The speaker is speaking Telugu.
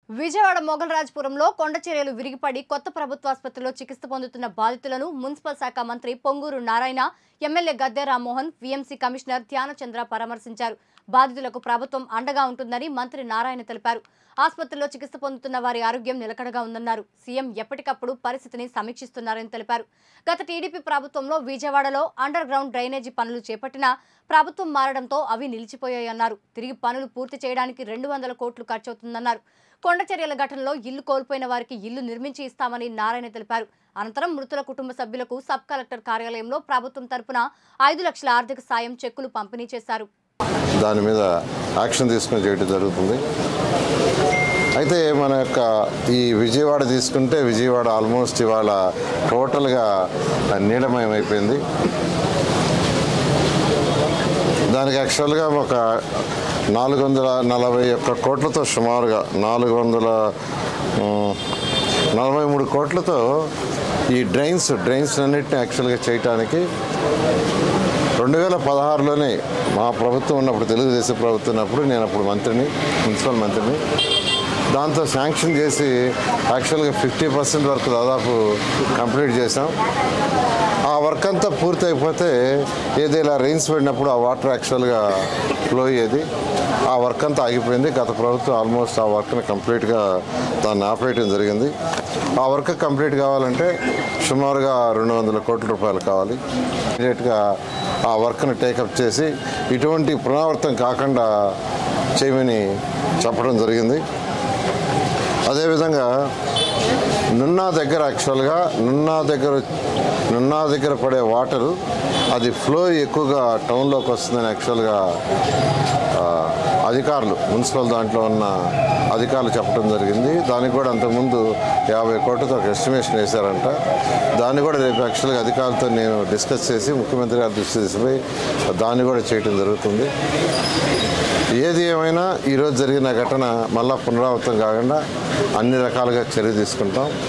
విజయవాడ మొగల్రాజ్పురంలో కొండచర్యలు విరిగిపడి కొత్త ప్రభుత్వ ఆసుపత్రిలో చికిత్స పొందుతున్న బాధితులను మున్సిపల్ శాఖ మంత్రి Ponguru Narayana, MLA Gadde Rammohan, VMC commissioner Dhyanachandra పరామర్శించారు. బాధితులకు ప్రభుత్వం అండగా ఉంటుందని మంత్రి నారాయణ తెలిపారు. ఆసుపత్రిలో చికిత్స పొందుతున్న వారి ఆరోగ్యం నిలకడగా ఉందన్నారు. సీఎం ఎప్పటికప్పుడు పరిస్థితిని సమీక్షిస్తున్నారని తెలిపారు. గత టీడీపీ ప్రభుత్వంలో విజయవాడలో అండర్ గ్రౌండ్ డ్రైనేజీ పనులు చేపట్టినా ప్రభుత్వం మారడంతో అవి నిలిచిపోయాయన్నారు. తిరిగి పనులు పూర్తి చేయడానికి 200 కోట్లు ఖర్చవుతుందన్నారు. కొండచర్యల ఘటనలో ఇల్లు కోల్పోయిన వారికి ఇల్లు నిర్మించి ఇస్తామని నారాయణ తెలిపారు. అనంతరం మృతుల కుటుంబ సభ్యులకు సబ్ కలెక్టర్ కార్యాలయంలో ప్రభుత్వం తరపున 5 లక్షల ఆర్థిక సాయం చెక్కులు పంపిణీ చేశారు. దాని మీద యాక్షన్ తీసుకుని చేయడం జరుగుతుంది. అయితే మన యొక్క ఈ విజయవాడ తీసుకుంటే విజయవాడ ఆల్మోస్ట్ ఇవాళ టోటల్గా నీలమయం అయిపోయింది. దానికి యాక్చువల్గా ఒక 441 కోట్లతో సుమారుగా 443 కోట్లతో ఈ డ్రైన్స్ అన్నింటినీ యాక్చువల్గా చేయటానికి 2016లోనే మా ప్రభుత్వం ఉన్నప్పుడు, తెలుగుదేశం ప్రభుత్వం ఉన్నప్పుడు నేను అప్పుడు మున్సిపల్ మంత్రిని, దాంతో శాంక్షన్ చేసి యాక్చువల్గా 50% వరకు దాదాపు కంప్లీట్ చేసాం. ఆ వర్క్ అంతా పూర్తి అయిపోతే ఏదైనా రెయిన్స్ పడినప్పుడు ఆ వాటర్ యాక్చువల్గా ఫ్లో అయ్యేది. ఆ వర్క్ అంతా ఆగిపోయింది. గత ప్రభుత్వం ఆల్మోస్ట్ ఆ వర్క్ని కంప్లీట్గా దాన్ని ఆపేయడం జరిగింది. ఆ వర్క్ కంప్లీట్ కావాలంటే సుమారుగా 200 కోట్ల రూపాయలు కావాలి. ఇమీడియట్గా ఆ వర్క్ని టేకప్ చేసి ఇటువంటి పునరావృతం కాకుండా చేయమని చెప్పడం జరిగింది. అదేవిధంగా నున్నా దగ్గర పడే వాటరు అది ఫ్లో ఎక్కువగా టౌన్లోకి వస్తుందని యాక్చువల్గా అధికారులు, మున్సిపల్ దాంట్లో ఉన్న అధికారులు చెప్పడం జరిగింది. దానికి కూడా అంతకుముందు 50 కోట్లతో ఒక ఎస్టిమేషన్ వేశారంట. దాన్ని కూడా రేపు యాక్చువల్గా అధికారులతో నేను డిస్కస్ చేసి ముఖ్యమంత్రి గారి దృష్టి తీసుకుపోయి దాన్ని కూడా చేయడం జరుగుతుంది. ఏది ఏమైనా ఈరోజు జరిగిన ఘటన మళ్ళా పునరావృతం కాకుండా అన్ని రకాలుగా చర్య తీసుకుంటాం.